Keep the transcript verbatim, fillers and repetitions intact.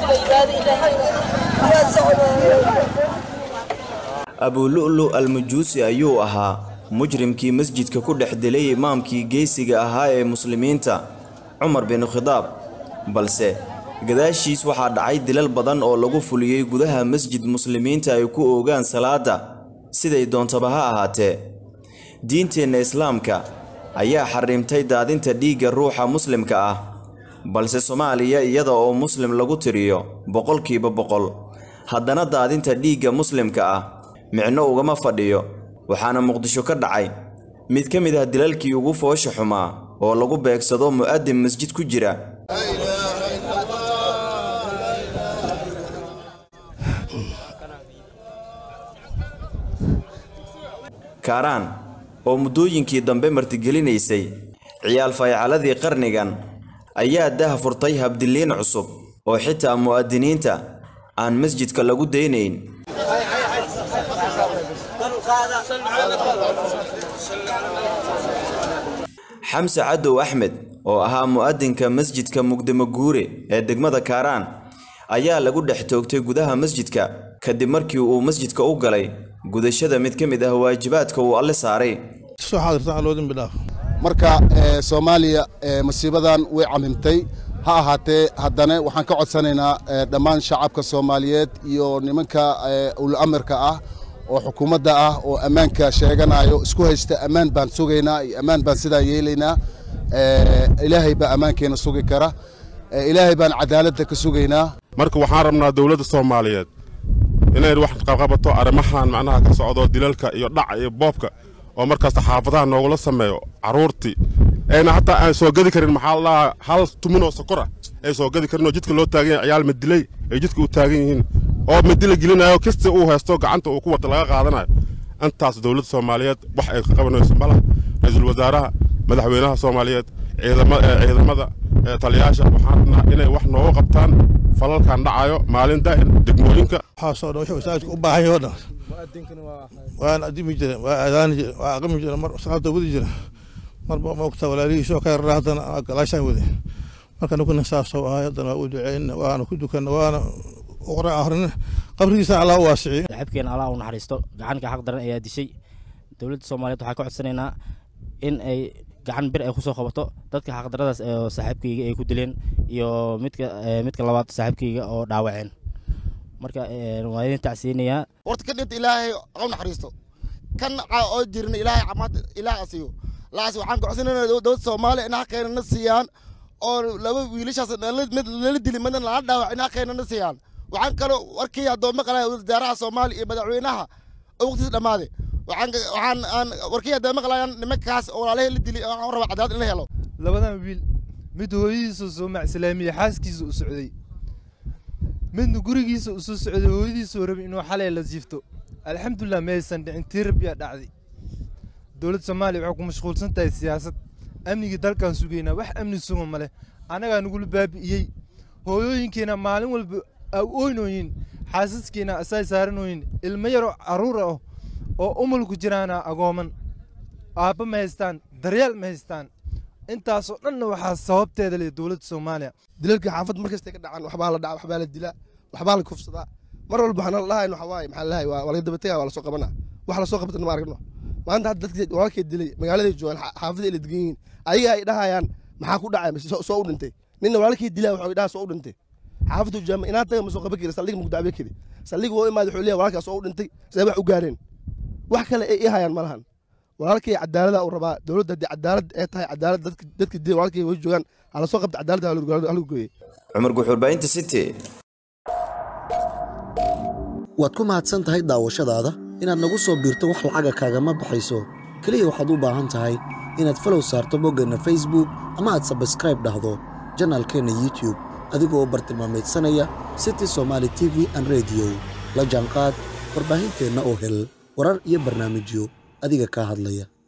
أبو لؤلؤ المجوسي أيو أها مجرم كي مسجد ككل حدلي إمام كي جيسي أها مسلمين تا عمر بن الخطاب بلسه gadaashiis waxaa dhacay dilal badan oo lagu fuliyay gudaha masjid muslimiinta ay ku oogaan salaada siday doontaba ha ahaatee diinteena islaamka ayaa xarimtay daadinta dhiigga ruuxa muslimka ah balse Soomaaliya iyada oo muslim lagu tiriyo boqolkiiba boqol haddana daadinta dhiigga muslimka ah micno ugama fadhiyo waxaana Muqdisho ka dhacay mid ka mid ah dilalkii ugu foosha xumaa oo lagu beegsado mu'addim masjid ku jira كاران oo muddooyinkii dambe martigelinaysay ciyaal faycaladii qarnigan ayaa dah furtay habdiliin cusub oo xitaa muwaadiniinta aan masjidka lagu deynayn Xamsa Cadow Axmed oo ahaa muwaadinka masjidka Muqdimo Guure ee degmada Kaaraan ayaa lagu dhex toogtay gudaha masjidka kadib markii uu masjidka u galay gudashada mid ka mid ah waajibaadka uu alle saaray soo xaadirsan aloodin bilaaf marka Soomaaliya masiibadan way camimtay ha ahaatee haddana waxaan ka codsanaynaa dhammaan shacabka Soomaaliyeed iyo nimanka ul amarka ah oo xukuumadda ah oo amaanka sheeganayo isku haysta amaan baan sugaynaa amaan baan sidaa yeelaynaa ilaahay baa amaankeena sugi kara ilaahay baan cadaaladda ka sugaynaa marka waxaan rabnaa dawladda Soomaaliyeed inay wax qabato arrimahan macnaha ka socdo dilalka iyo dhac iyo boobka oo markaas xaafadaha noogula sameeyo caruurtii ayna hatta aan soo gadi karin maxaa la hal tumin oo sokora ay soo gadi karin oo jidka loo taagan yahay ciyaal madilay ay jidka u taagan yihiin oo madila gelinayo kasta uu haysto gacanta uu ku wada laga qaadanayo antaas dawladda Soomaaliyeed wax ay ka qabanayso malaha ra'iisul wasaaraha madaxweynaha Soomaaliyeed ciidamada ciidamada taliyaasha waxaan inay wax nooga qabtaan falalkan dhacayo maalin daahin degmooyinka xaasoo wuxuu isaajku u baahan yahay wadan muwaadinkana waa waan adimi jira waa adaan jira waa aqmi jira mar salaada wadi jira marba ma ogta walaalihiisa oo ka raadana galaashan wadi marka nukuna saasoo ah hadana u duceyn waana ku dukan waana qora ahrin qabrigiisa Allah waasici xabkeena Allah u naxariisto gacanka xaq daran ayaa dishay dawladda Soomaaliyeed waxa ka codsanaynaa in ay gacan bir ay ku soo qabato dadka xaq daradaas ee saaxiibkayga ay ku dileen iyo midka midka labaad saaxiibkayga oo dhaawaceen marka waa idin tacsiinaya horta ka dhint ilaahay oo naxariisto kan oo jirna ilaahay camaad ilaahay asiyo laas waxaan go'sanaynaa dawladda Soomaaliya in xaqeena siiyaan oo laba wiilashaas mid la dilay midna la dhaawac in xaqeena siiyaan waxaan kale warkii adooma kale wasaaraha Soomaaliya iyo madaxweynaha waqtigiisa dhamaaday waxaan waxaan aan warkii adooma kale nimankaas oo walaalahay la dilay oo raba cadaalad in la helo labadan wiil mid hooyadiisa soo macslaamiye xaaskiisa u socday mid gurigiisa u soo socday hooyadiisa rabay inuu xalay la jiifto alxamdulillah meesan dhicin tirbiya dhacday dawladda Soomaaliya waxay ku mashquulsan tahay siyaasad amniga dalkan sugayna wax amni sugan male anaga nagu baabi'iyay hooyooyinkeena maalin walba ooynooyin xaasaskeena asay saaranooyin ilmo yar oo caruur ah oo umulku jiraana agooman aaba ma haystaan daryeel ma haystaan intaas oo dhan waxa sababteeda leh dawladda Soomaaliya dilalka xaafad markasta ka dhacaan waxba la dhac waxba la dilaa waxba la kufsadaa mar walba waxaan la hayn waxa waay maxaa la hayn waa wala dabatay waa la soo qabanaa wax la soo qabtana ma aragno maanta dadka walaalkay dilay magaalada joogan xaafadda ila degan yihiin ayaga ay dhahayaan maxaa ku dhacay soo u dhintay ninna walaalkay dilay waxa dhaha soo u dhintay xaafaddu jaama inaad tahay ma soo qaban kari saldhig mugdaabe kari saldhig oo imaad wuxuu leeyahay walaalkaas soo u dhintay say wax u gaareen wax kale ay hayaan malahan walaalkay cadaalada uu rabaa dawladda cadaalad ay tahay cadaalad dadka dadka dilay walaalkay way joogan ala soo qabta cadaalada hal gooyay Cumar Guxur Baynta City waad ku mahadsan tahay daawashadaada inaad nagu soo biirto wax lacaga kaaga ma baxayso kaliya waxaad u baahan tahay inaad follow saarto boggana Facebook ama aad subscribe dhahdo channelkeena YouTube adigoo bartilmaameedsanaya City Somali T V and Radio la jaanqaad warbaahinteena oo hel warar iyo barnaamijyo adiga ka hadlaya